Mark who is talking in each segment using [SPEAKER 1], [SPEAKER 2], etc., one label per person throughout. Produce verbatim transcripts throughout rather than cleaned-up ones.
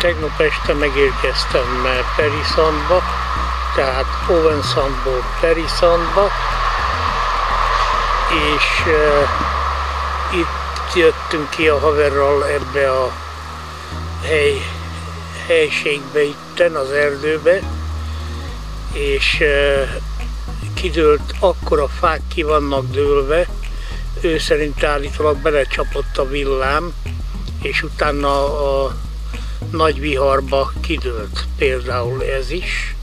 [SPEAKER 1] Tegnap este megérkeztem Parry Soundba, tehát Owen Soundból Parry Soundba, és uh, itt jöttünk ki a haverral ebbe a hely, helységbe, itten az erdőbe, és uh, kidőlt, akkora fák ki vannak dőlve, ő szerint állítólag belecsapott a villám, és utána a nagy viharba kidőlt. Például ez is.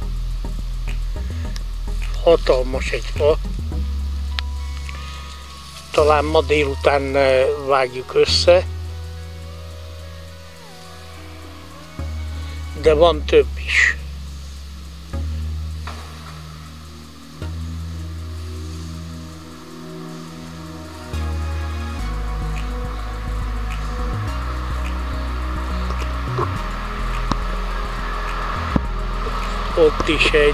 [SPEAKER 1] Hatalmas egy fa. Talán ma délután vágjuk össze, de van több is. Ott is egy.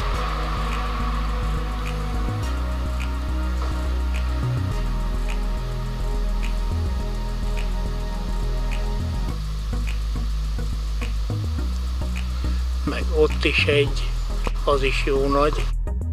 [SPEAKER 1] Meg ott is egy, az is jó nagy.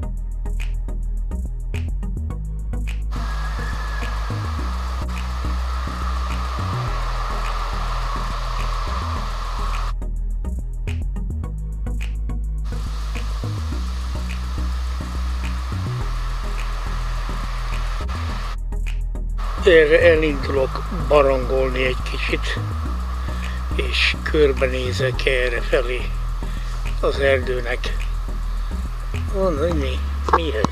[SPEAKER 1] Erre elindulok barangolni egy kicsit, és körbenézek erre felé az erdőnek. Van, hogy mi? Mi ez?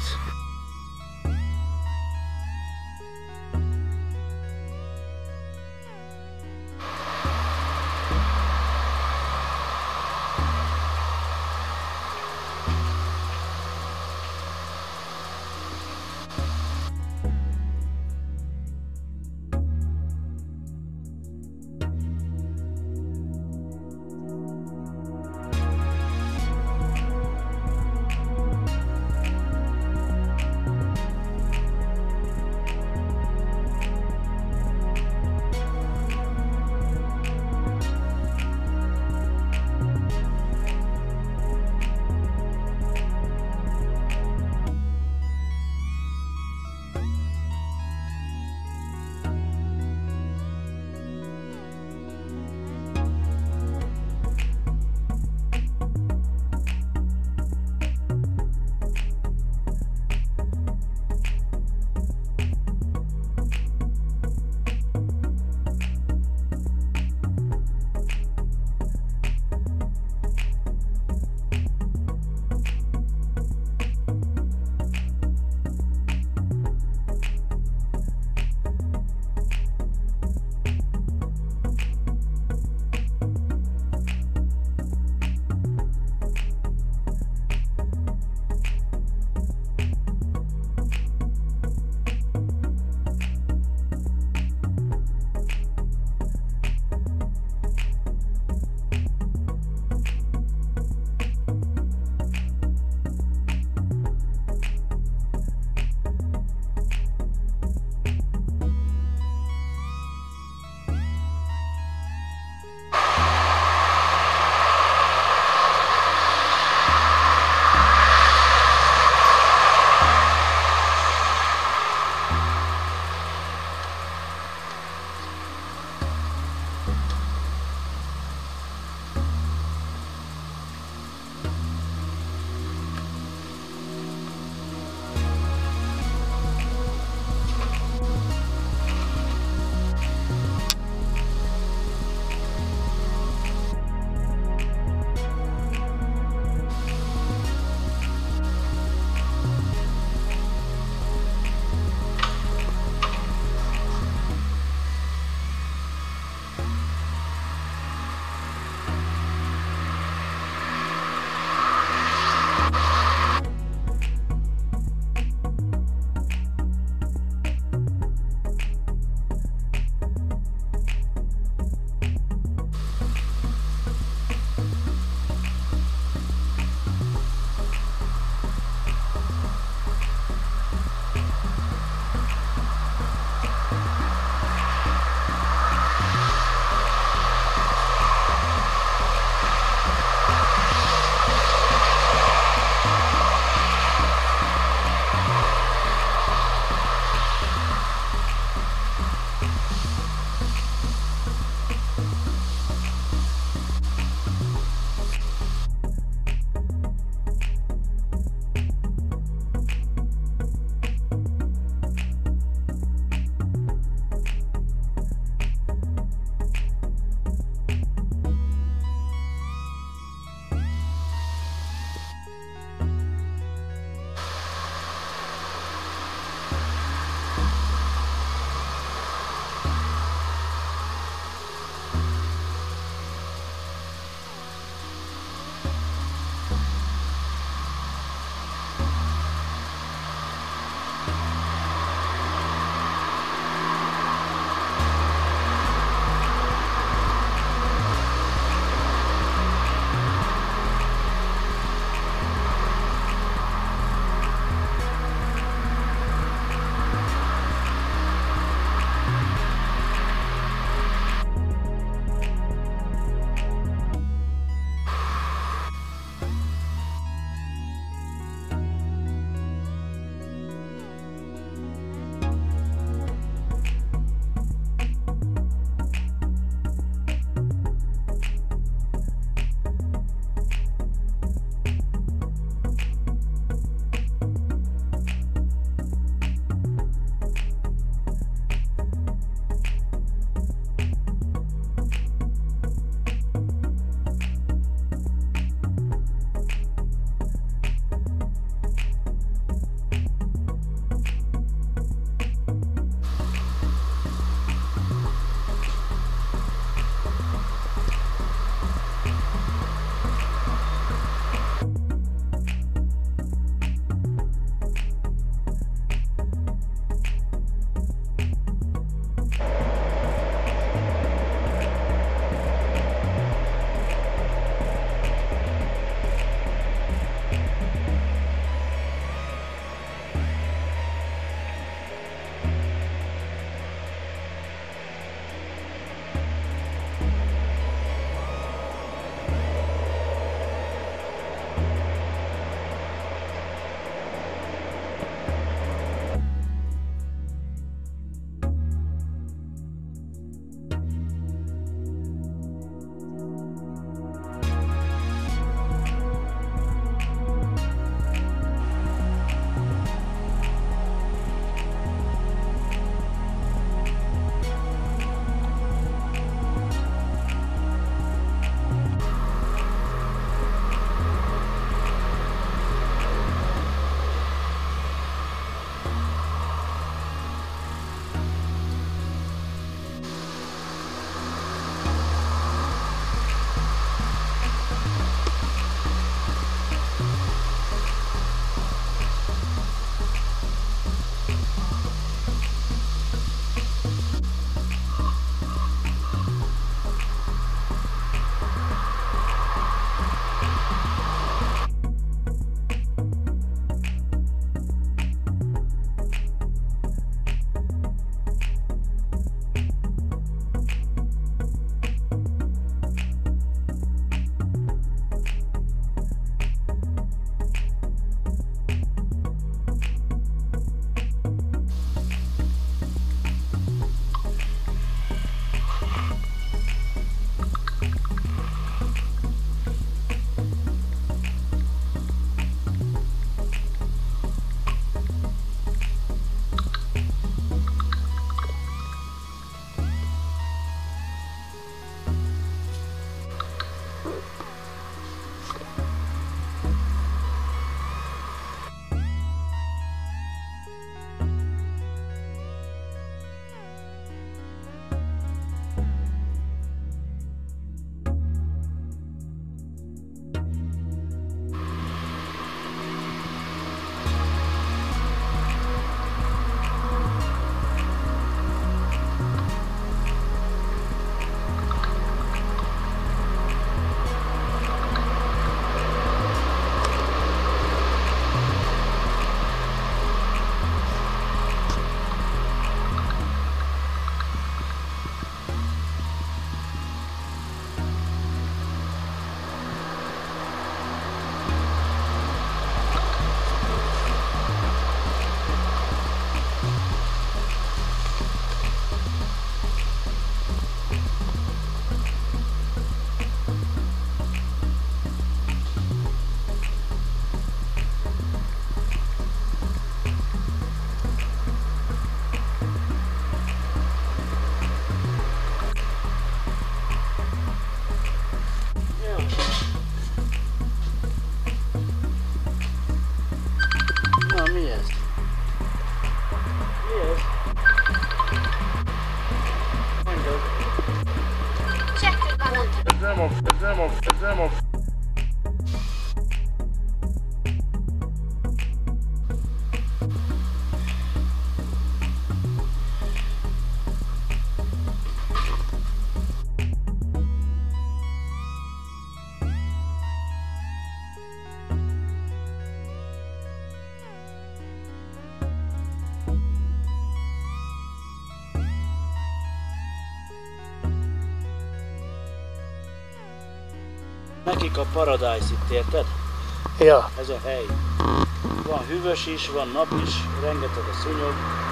[SPEAKER 2] Politika Paradise itt, érted?
[SPEAKER 1] Ja.
[SPEAKER 2] Ez a hely. Van hűvös is, van nap is, rengeteg a szúnyog.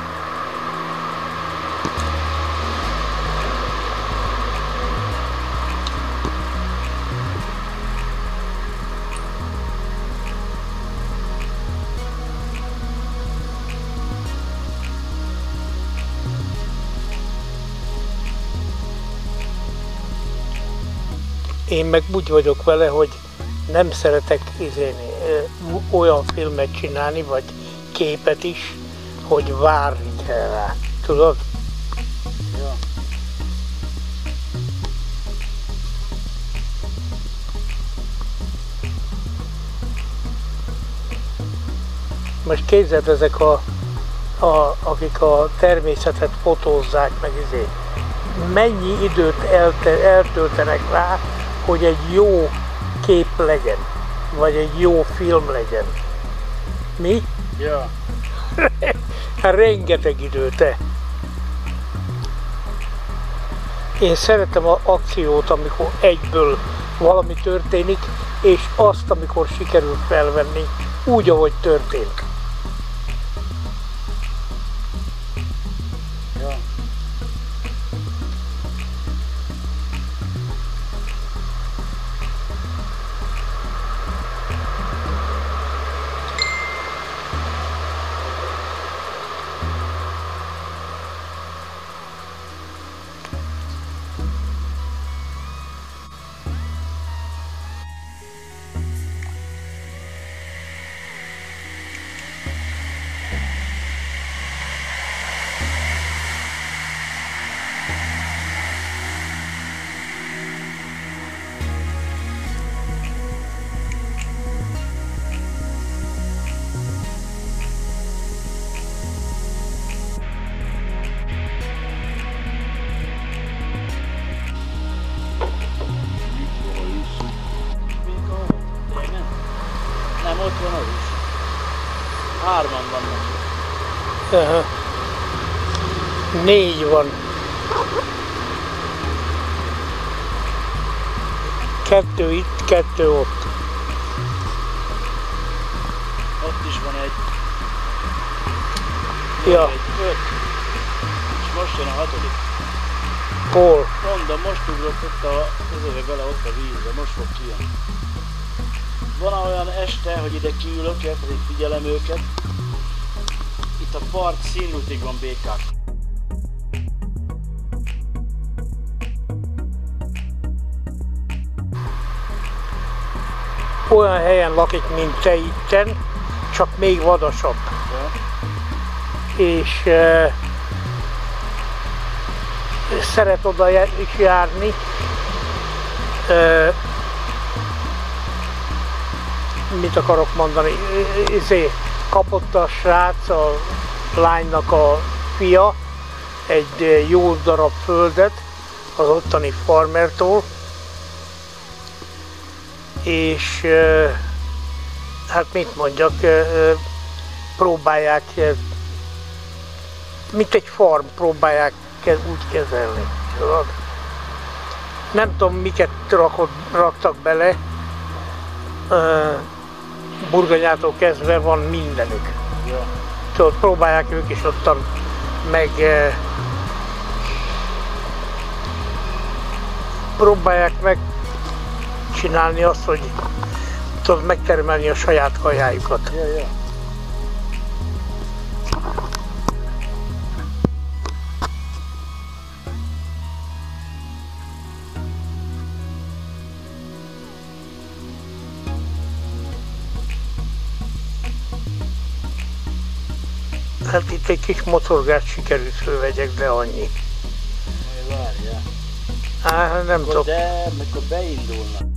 [SPEAKER 1] Én meg úgy vagyok vele, hogy nem szeretek izén, olyan filmet csinálni, vagy képet is, hogy várni kell rá. Tudod?
[SPEAKER 2] Ja.
[SPEAKER 1] Most képzeld, ezek a, a, akik a természetet fotózzák meg, izé, mennyi időt elte, eltöltenek rá, hogy egy jó kép legyen, vagy egy jó film legyen. Mi?
[SPEAKER 2] Ja.
[SPEAKER 1] Hát rengeteg idő, te. Én szeretem az akciót, amikor egyből valami történik, és azt, amikor sikerül felvenni, úgy, ahogy történt.
[SPEAKER 2] Ja. Nem, ott van az is. Hárman vannak.
[SPEAKER 1] Aha. Négy van. Kettő itt, kettő ott.
[SPEAKER 2] Ott is van egy.
[SPEAKER 1] Ja.
[SPEAKER 2] Egy öt. És most jön a hatodik.
[SPEAKER 1] Hol?
[SPEAKER 2] Mondom, most ugrott ott a, közöve bele ott a vízbe, most fog kijönni. Van olyan este, hogy ide kiülök, érted, hogy figyelem őket. Itt a part színlutig van békák.
[SPEAKER 1] Olyan helyen lakik, mint te itten, csak még vadasabb.
[SPEAKER 2] Ja.
[SPEAKER 1] És uh, szeret oda is járni. Uh, mit akarok mondani? Izé, kapott a srác, a lánynak a fia egy jó darab földet az ottani farmertól, és uh, hát mit mondjak, uh, próbálják, uh, mint egy farm, próbálják úgy kezelni. Tudod? Nem tudom, miket rakott, raktak bele, uh, burgonyától kezdve van mindenük.
[SPEAKER 2] Ja.
[SPEAKER 1] Tudod, próbálják ők is ottan meg uh, próbálják meg csinálni azt, hogy tudod, megtermelni a saját kajájukat.
[SPEAKER 2] Ja, ja.
[SPEAKER 1] Hát itt egy kis mocorgást sikerült fölvegyek, de annyi.
[SPEAKER 2] Majd várjál.
[SPEAKER 1] Hát nem
[SPEAKER 2] Akkor
[SPEAKER 1] tudom.
[SPEAKER 2] de, mikor beindulnak.